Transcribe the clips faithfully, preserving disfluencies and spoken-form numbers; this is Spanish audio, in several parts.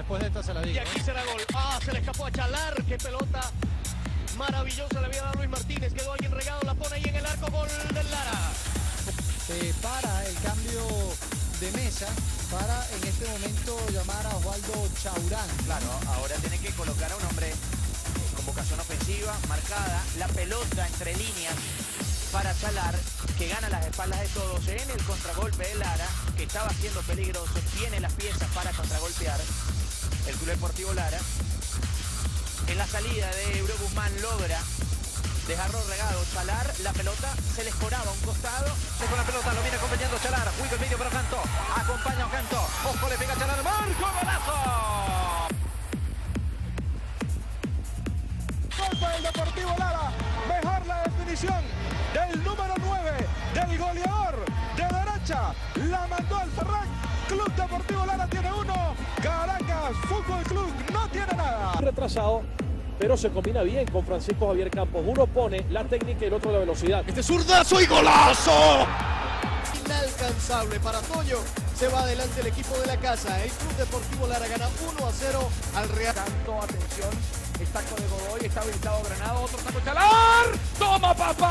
después de esta se la digo. Y aquí será gol. Ah, se le escapó a Chalar. Qué pelota maravillosa le había dado Luis Martínez. Quedó alguien regado, la pone ahí en el arco. Gol del Lara. Se para el cambio de mesa para en este momento llamar a Osvaldo Chaurán. Claro, ahora tiene que colocar a un hombre en convocación ofensiva, marcada, la pelota entre líneas para Chalar, que gana las espaldas de todos en el contragolpe de Lara, que estaba siendo peligroso, tiene las piezas para contragolpear el Club Deportivo Lara. En la salida de Euro Guzmán logra dejarlo regado Chalar, la pelota se le escoraba a un costado. Con la pelota lo viene acompañando Chalar, juega el medio para Canto, acompaña a Canto, ojo, le pega a Chalar, ¡marco, golazo! Gol para el Deportivo Lara, mejor la definición del número nueve, del goleador de derecha, la mandó al Ferran. Club Deportivo Lara tiene uno, Caracas Fútbol Club no tiene nada. Retrasado, pero se combina bien con Francisco Javier Campos. Uno pone la técnica y el otro la velocidad. Este zurdazo y golazo. Inalcanzable para Toño. Se va adelante el equipo de la casa. El Club Deportivo Lara gana uno a cero al Real. Tanto, atención, el taco de Godoy, está habilitado Granado, otro taco Chalar. ¡Toma,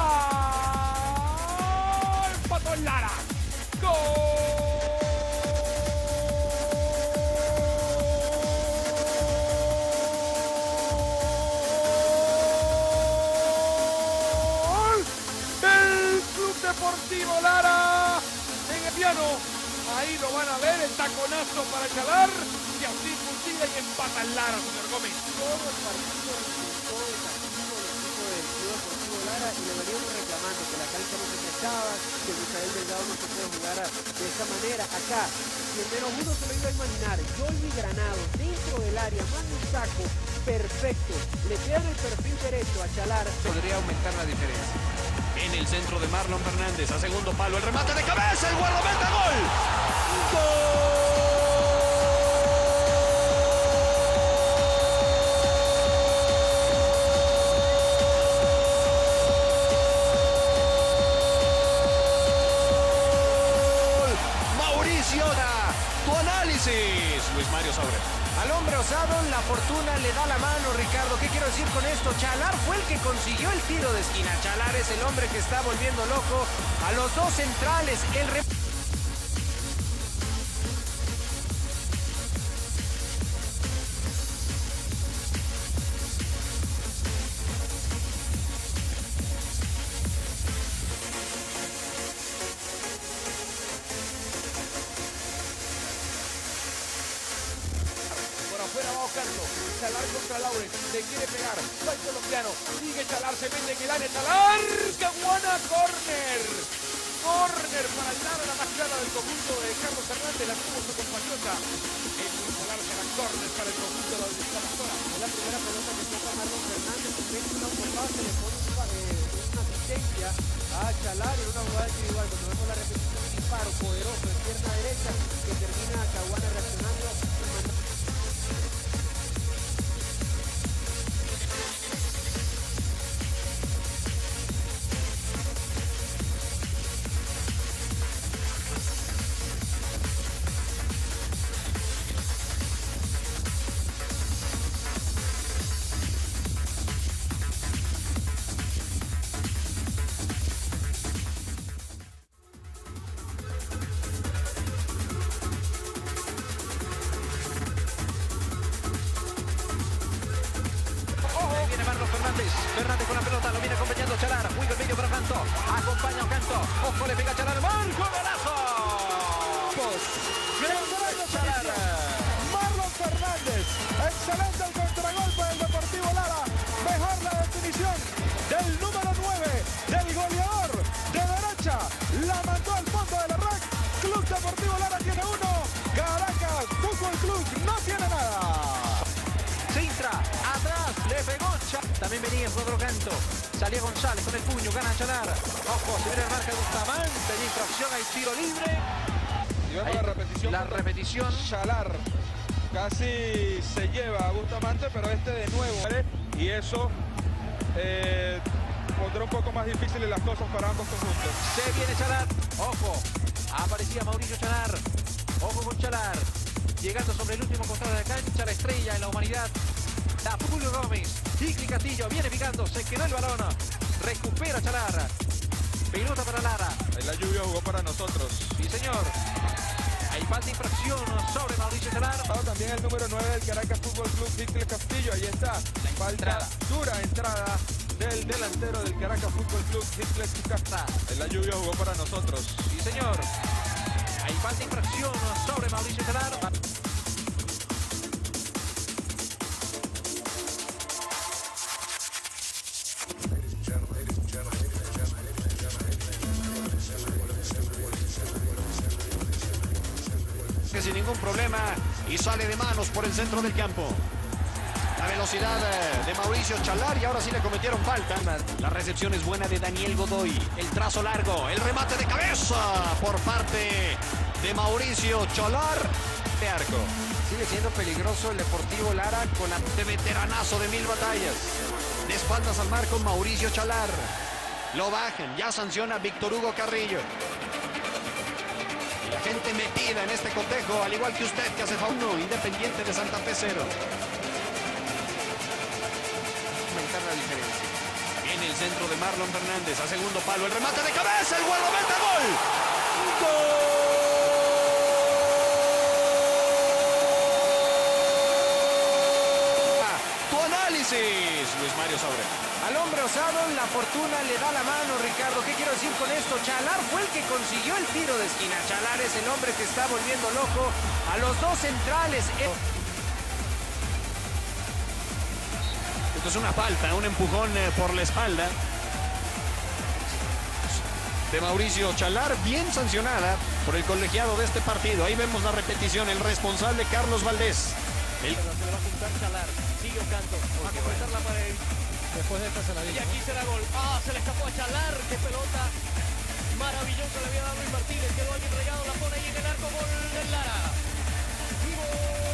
papá! Empató el Lara. ¡Gol! Deportivo Lara en el piano, ahí lo van a ver, el taconazo para Chalar y así fusila y empata el Lara, señor Gómez. Todo el partido resultó de castigo del equipo del Club Deportivo Lara y le veníamos reclamando que la cancha no se prestaba, que Misael Delgado no se puede jugar de esta manera. Acá, si el menos uno se lo iba a imaginar, Jolly Granado dentro del área, manda un saco perfecto, le queda en el perfil derecho a Chalar. Podría aumentar la diferencia. En el centro de Marlon Fernández, a segundo palo, el remate de cabeza, el guardameta, gol. ¡Gol! Mauricio, tu análisis, Luis Mario Saure. Al hombre osado, la fortuna le da la mano, Ricardo. ¿Qué quiero decir con esto? Chalar fue el que consiguió el tiro de esquina. Chalar es el hombre que está volviendo loco a los dos centrales. El re... Afuera va Ocanto, Chalar contra Laure, le quiere pegar, va el colombiano, sigue Chalar, se mete en el área, Chalar, Caguana, córner, córner para el Lara, la más clara del conjunto de Carlos Fernández, la tuvo su compatriota, el Chalar será córner para el conjunto de la Pastora. Es la primera pelota que toca Marlon Fernández, en vez de una jugada se le pone una, eh, una asistencia a Chalar en una jugada individual, cuando vemos la repetición, un disparo poderoso de pierna derecha que termina Caguana reaccionando. Fernández con la pelota, lo viene acompañando Chalar, juega el medio para Canto, acompaña a Canto, ojo, le pega a Chalar, ¡marco, golazo! Chalar. Marlon Fernández, excelente el contragolpe del Deportivo Lara, mejor la definición del número nueve, del goleador de derecha, la mandó al fondo de la red. Club Deportivo Lara tiene uno, Caracas Fútbol Club no tiene nada. Sintra, atrás, le pegó Chalar. También venía por otro canto. Salía González con el puño, gana Chalar. Ojo, se viene la marca de Bustamante. De infracción, hay tiro libre. Y vemos la repetición. La repetición. Chalar casi se lleva a Bustamante, pero este de nuevo. ¿vale? Y eso eh, pondrá un poco más difíciles las cosas para ambos conjuntos. Se viene Chalar. Ojo, aparecía Mauricio Chalar. Ojo con Chalar. llegando sobre el último costado de la cancha, la estrella en la humanidad. Da Julio Gómez, Igli Castillo, viene picando, se quedó el balón, recupera Chalar. Pelota para Lara. La lluvia jugó para nosotros. Sí, señor. Hay falta de infracción sobre Mauricio Chalar. También el número nueve del Caracas Fútbol Club, Igli Castillo. Ahí está. La falta, entrada. dura entrada del delantero del Caracas Fútbol Club, Igli Castillo. La lluvia jugó para nosotros. Sí, señor. Hay falta de infracción sobre Mauricio Chalar. Sin ningún problema y sale de manos por el centro del campo. La velocidad de Mauricio Chalar y ahora sí le cometieron falta. La recepción es buena de Daniel Godoy. El trazo largo, el remate de cabeza por parte de Mauricio Chalar. De arco. Sigue siendo peligroso el Deportivo Lara con la... De veteranazo de mil batallas. De espaldas al marco Mauricio Chalar. Lo bajan, ya sanciona Víctor Hugo Carrillo. La gente metida en este cotejo, al igual que usted que hace uno, Independiente de Santa Fe cero. Aumentar la diferencia. En el centro de Marlon Fernández, a segundo palo, el remate de cabeza, el guardameta, gol. ¡Gol! Tu análisis, Luis Mario Sobre. Al hombre osado, la fortuna le da la mano, Ricardo. ¿Qué quiero decir con esto? Chalar fue el que consiguió el tiro de esquina. Chalar es el hombre que está volviendo loco a los dos centrales. Esto es una falta, un empujón eh, por la espalda de Mauricio Chalar, bien sancionada por el colegiado de este partido. Ahí vemos la repetición, el responsable Carlos Valdés. El... Se va a juntar Chalar, sigue Ocanto, va a completar la pared. Después de esta se la Y dijo. aquí será gol. Ah, se le escapó a Chalar. Qué pelota maravillosa le había dado Luis Martínez. Quedó alguien regado, la pone ahí en el arco. Gol del Lara. Y gol.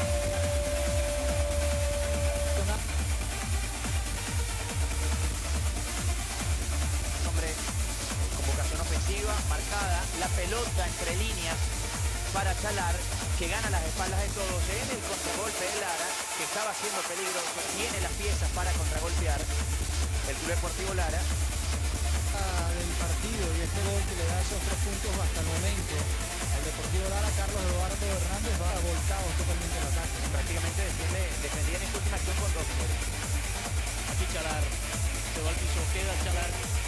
Hombre, convocación ofensiva, marcada. La pelota entre líneas para Chalar, que gana las espaldas de todos en el contragolpe de Lara, que estaba haciendo peligro, que tiene las piezas para contragolpear. El Club Deportivo Lara. Del partido y este gol que le da esos tres puntos hasta el momento al Deportivo Lara. Carlos Eduardo Hernández va volcado totalmente al ataque. Prácticamente defiende, defendía en esta última acción con dos goles. Aquí Chalar se va al piso, queda Chalar.